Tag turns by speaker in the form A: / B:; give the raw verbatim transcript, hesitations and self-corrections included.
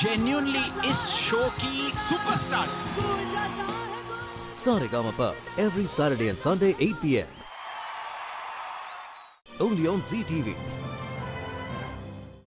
A: Genuinely इस show की superstar.
B: Saregama every Saturday and Sunday eight p m Only on Z T V.